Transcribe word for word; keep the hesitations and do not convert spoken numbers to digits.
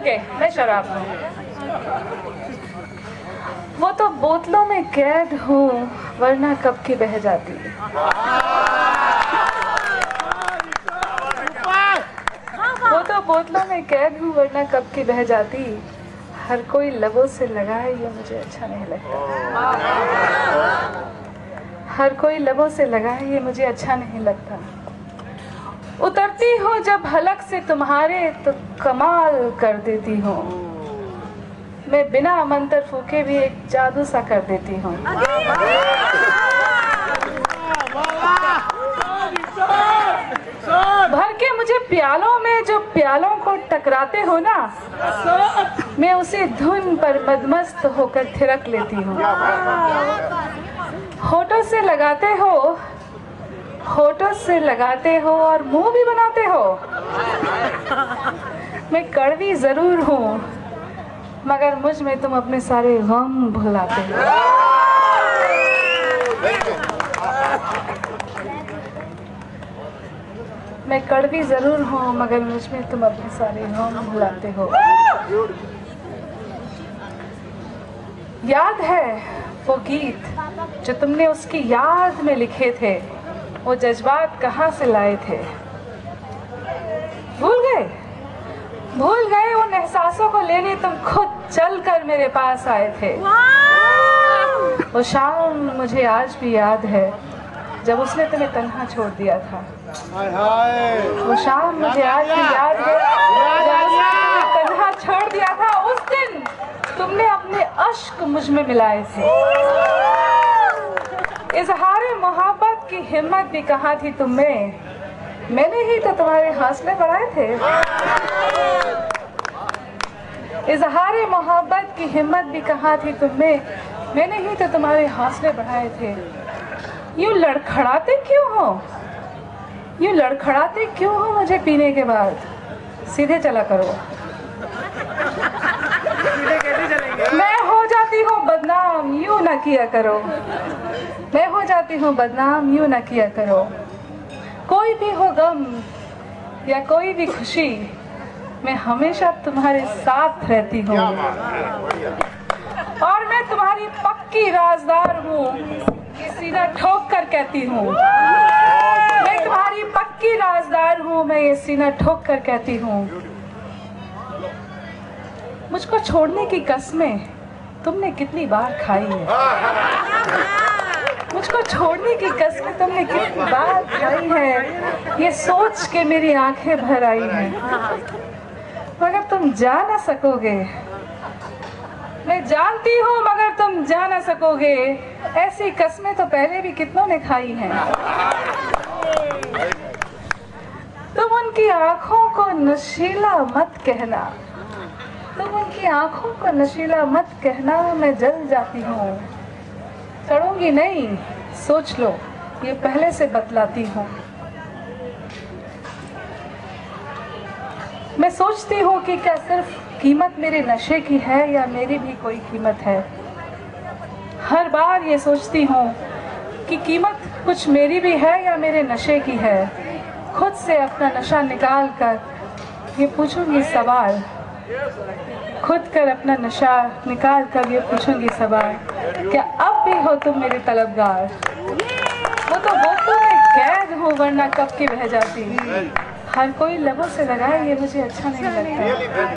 मैं शराब हूँ, वो तो बोतलों में कैद हूँ वरना कब की बह जाती। वो तो बोतलों में कैद हूँ वरना कब की बह जाती। हर कोई लबों से लगाए ये मुझे अच्छा नहीं लगता। हर कोई लबों से लगाए ये मुझे अच्छा नहीं लगता। उतरती हो जब हलक से तुम्हारे तो कमाल कर देती हो। मैं बिना मंतर फूके भी एक जादू सा कर देती हूँ। भर के मुझे प्यालों में जो प्यालों को टकराते हो ना, मैं उसी धुन पर मदमस्त होकर थिरक लेती हूँ। होठों से लगाते हो, होठों से लगाते हो और मुंह भी बनाते हो। मैं कड़वी जरूर हूँ मगर मुझ में तुम अपने सारे गम भुलाते हो। मैं कड़वी जरूर हूँ मगर मुझ में तुम अपने सारे गम भुलाते हो। याद है वो गीत जो तुमने उसकी याद में लिखे थे, वो जज्बात कहाँ से लाए थे? भूल गए? भूल गए उन एहसासों को लेने तुम खुद चलकर मेरे पास आए थे। वो शाम मुझे आज भी याद है जब उसने तुम्हें तन्हा छोड़ दिया था। वो शाम मुझे आज भी याद है जब उसने तुम्हें तन्हा छोड़ दिया था। उस दिन तुमने अपने अश्क मुझ में मिलाए थे। इजहार मोहब्बत की हिम्मत भी कहाँ थी तुम में? मैंने ही तो तुम्हारे हौसले बढ़ाए थे। इजहार मोहब्बत की हिम्मत भी कहाँ थी तुम में? मैंने ही तो तुम्हारे हौसले बढ़ाए थे। यूं लड़खड़ाते क्यों हो? यूं लड़खड़ाते क्यों हो मुझे पीने के बाद? सीधे चला करो। मैं हो जाती हूँ बदनाम, यूं ना किया करो। मैं हो जाती हूँ बदनाम, यूं ना किया करो। कोई भी हो गम या कोई भी खुशी, मैं हमेशा तुम्हारे साथ रहती हूँ। और मैं तुम्हारी पक्की राजदार हूँ, ये सीना ठोक कर कहती हूँ। मैं तुम्हारी पक्की राजदार हूँ, मैं ये सीना ठोक कर कहती हूँ। मुझको छोड़ने की कसमें तुमने कितनी बार खाई है? मुझको छोड़ने की कसमें तुमने कितनी बार खाई है? ये सोच के मेरी आंखें भर आई हैं। मगर तुम जा ना सकोगे। मैं जानती हूँ मगर तुम जा ना सकोगे। ऐसी कसमें तो पहले भी कितनों ने खाई हैं। तुम उनकी आंखों को नशीला मत कहना। तुम उनकी आंखों को नशीला मत कहना, मैं जल जाती हूँ। चढ़ूंगी नहीं, सोच लो, ये पहले से बतलाती हूँ। मैं सोचती हूँ कि क्या सिर्फ कीमत मेरे नशे की है या मेरी भी कोई कीमत है। हर बार ये सोचती हूँ कि कीमत कुछ मेरी भी है या मेरे नशे की है। खुद से अपना नशा निकाल कर ये पूछूंगी सवाल। खुद कर अपना नशा निकाल कर ये पूछूंगी सवाल, क्या अब भी हो तुम मेरे तलबगार? वो तो बोतलों में कैद हूँ वरना कब की बह जाती। हर कोई लबों से लगाए ये मुझे अच्छा नहीं लगता।